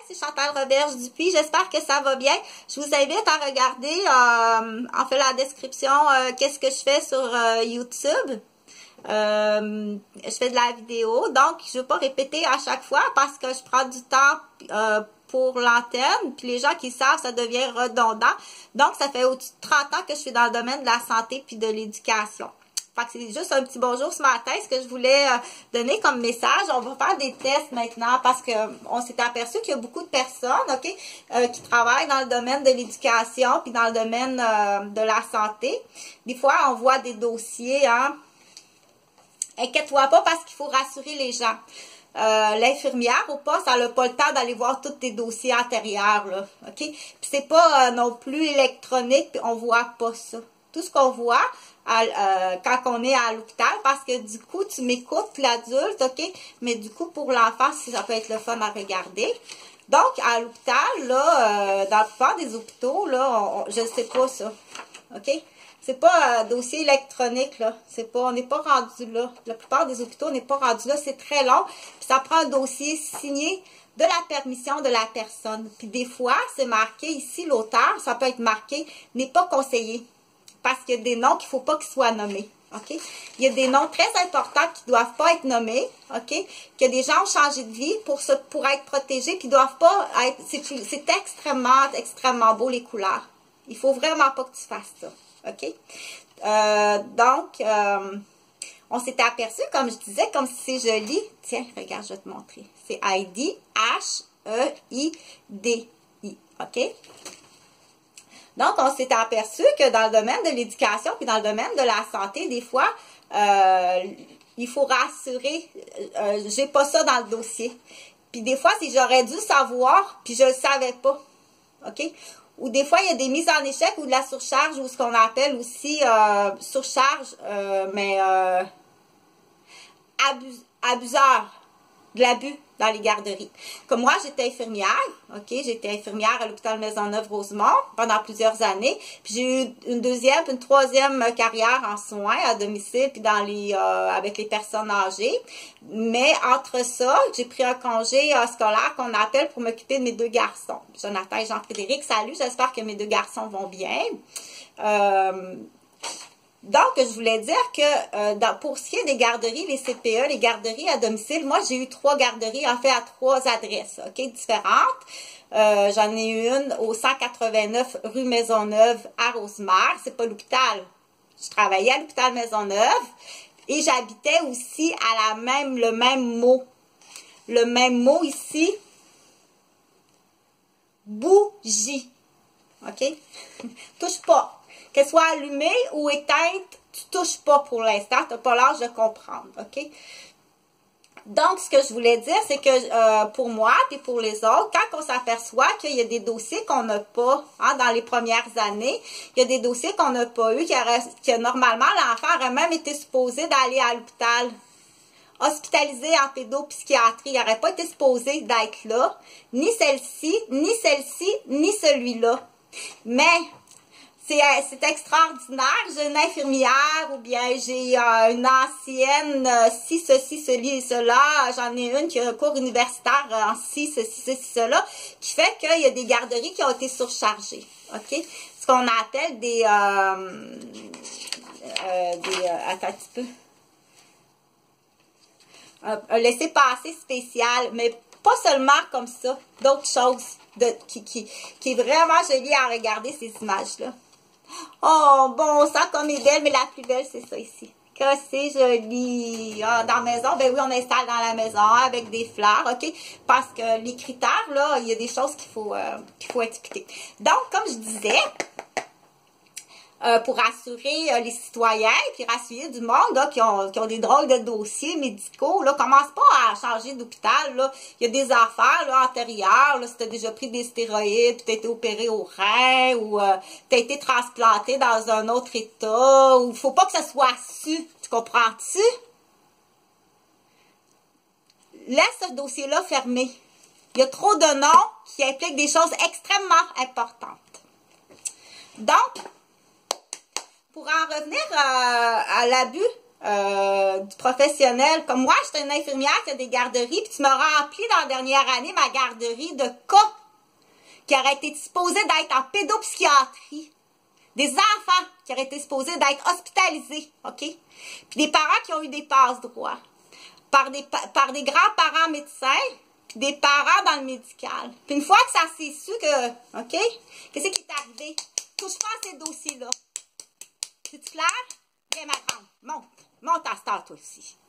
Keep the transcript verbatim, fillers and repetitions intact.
c'est Chantal Roberge-Dupuis. J'espère que ça va bien. Je vous invite à regarder, euh, en fait, la description, euh, qu'est-ce que je fais sur euh, YouTube. Euh, je fais de la vidéo, donc je ne vais pas répéter à chaque fois parce que je prends du temps euh, pour l'antenne. Puis les gens qui savent, ça devient redondant. Donc, ça fait au-dessus de trente ans que je suis dans le domaine de la santé puis de l'éducation. Fait que c'est juste un petit bonjour ce matin, ce que je voulais euh, donner comme message. On va faire des tests maintenant parce que on s'est aperçu qu'il y a beaucoup de personnes, ok, euh, qui travaillent dans le domaine de l'éducation puis dans le domaine euh, de la santé. Des fois, on voit des dossiers, hein. Inquiète-toi pas parce qu'il faut rassurer les gens. Euh, l'infirmière au poste, elle n'a pas le temps d'aller voir tous tes dossiers antérieurs, là, ok? Puis c'est pas euh, non plus électronique, puis on voit pas ça. Tout ce qu'on voit à, euh, quand on est à l'hôpital, parce que du coup, tu m'écoutes, l'adulte, ok? Mais du coup, pour l'enfant, ça peut être le fun à regarder. Donc, à l'hôpital, là, euh, dans la plupart des hôpitaux, là, on, on, je sais pas ça, ok? C'est pas un dossier électronique, là. C'est pas, on n'est pas rendu là. La plupart des hôpitaux, on n'est pas rendu là. C'est très long. Puis ça prend un dossier signé de la permission de la personne. Puis des fois, c'est marqué ici, l'auteur, ça peut être marqué, n'est pas conseillé. Parce qu'il y a des noms qu'il ne faut pas qu'ils soient nommés. OK? Il y a des noms très importants qui ne doivent pas être nommés. OK? Que des gens ont changé de vie pour, se, pour être protégés, puis ne doivent pas être. C'est extrêmement, extrêmement beau, les couleurs. Il ne faut vraiment pas que tu fasses ça. OK? Euh, donc, euh, on s'était aperçu, comme je disais, comme si c'est joli. Tiens, regarde, je vais te montrer. C'est I D, H E I D I. OK? Donc, on s'était aperçu que dans le domaine de l'éducation puis dans le domaine de la santé, des fois, euh, il faut rassurer. Euh, j'ai pas ça dans le dossier. Puis des fois, si j'aurais dû savoir, puis je le savais pas. OK? Ou des fois, il y a des mises en échec ou de la surcharge ou ce qu'on appelle aussi euh, surcharge, euh, mais euh, abus, abuseur, de l'abus dans les garderies. Comme moi, j'étais infirmière, ok, j'étais infirmière à l'hôpital Maisonneuve-Rosemont pendant plusieurs années. Puis j'ai eu une deuxième, puis une troisième carrière en soins à domicile, puis dans les euh, avec les personnes âgées. Mais entre ça, j'ai pris un congé euh, scolaire qu'on appelle pour m'occuper de mes deux garçons. Jonathan et Jean-Frédéric, salut, j'espère que mes deux garçons vont bien. Euh, Donc, je voulais dire que euh, dans, pour ce qui est des garderies, les C P E, les garderies à domicile, moi, j'ai eu trois garderies, en fait, à trois adresses, ok, différentes. Euh, J'en ai eu une au cent quatre-vingt-neuf rue Maisonneuve à Rosemère. C'est pas l'hôpital. Je travaillais à l'hôpital Maisonneuve et j'habitais aussi à la même, le même mot. Le même mot ici. Bougie. OK? Touche pas. Qu'elle soit allumée ou éteinte, tu touches pas pour l'instant. Tu n'as pas l'âge de comprendre. OK? Donc, ce que je voulais dire, c'est que euh, pour moi et pour les autres, quand on s'aperçoit qu'il y a des dossiers qu'on n'a pas, hein, dans les premières années, il y a des dossiers qu'on n'a pas eu, que normalement, l'enfant aurait même été supposé d'aller à l'hôpital, hospitalisé en pédopsychiatrie. Il n'aurait pas été supposé d'être là, ni celle-ci, ni celle-ci, ni celui-là. Mais c'est extraordinaire, j'ai une infirmière ou bien j'ai euh, une ancienne, euh, ci, ceci, celi et cela. J'en ai une qui a un cours universitaire en ci, ceci, ceci, cela, qui fait qu'il y a des garderies qui ont été surchargées. OK? Ce qu'on appelle des... Euh, euh, des euh, attends un petit peu. Un, un laissez-passer spécial, mais pas seulement comme ça, d'autres choses de, qui, qui, qui est vraiment joli à regarder, ces images-là. Oh, bon sang, comme est belle, mais la plus belle, c'est ça ici. Que c'est joli. Ah, dans la maison, ben oui, on installe dans la maison avec des fleurs, OK? Parce que les critères, là, il y a des choses qu'il faut, euh, qu'il faut expliquer. Donc, comme je disais, euh, pour rassurer euh, les citoyens, puis rassurer du monde là, qui, ont, qui ont des drôles de dossiers médicaux, là, commence pas à changer d'hôpital, là. Il y a des affaires là, antérieures, là, si tu as déjà pris des stéroïdes, tu as été opéré au rein, ou euh, tu as été transplanté dans un autre état, ou il faut pas que ça soit su, tu comprends-tu? Laisse ce dossier-là fermé. Il y a trop de noms qui impliquent des choses extrêmement importantes. Donc, pour en revenir à, à l'abus euh, du professionnel. Comme moi, je suis une infirmière qui a des garderies, puis tu m'as rempli dans la dernière année ma garderie de cas qui auraient été supposés d'être en pédopsychiatrie. Des enfants qui auraient été supposés d'être hospitalisés, OK? Puis des parents qui ont eu des passe-droits. Par des, par des grands-parents médecins, puis des parents dans le médical. Puis une fois que ça s'est su que, OK? Qu'est-ce qui est arrivé? Touche pas à ces dossiers-là. C'est-tu clair? Viens, ma grande. Monte. Monte à cette heure, toi aussi.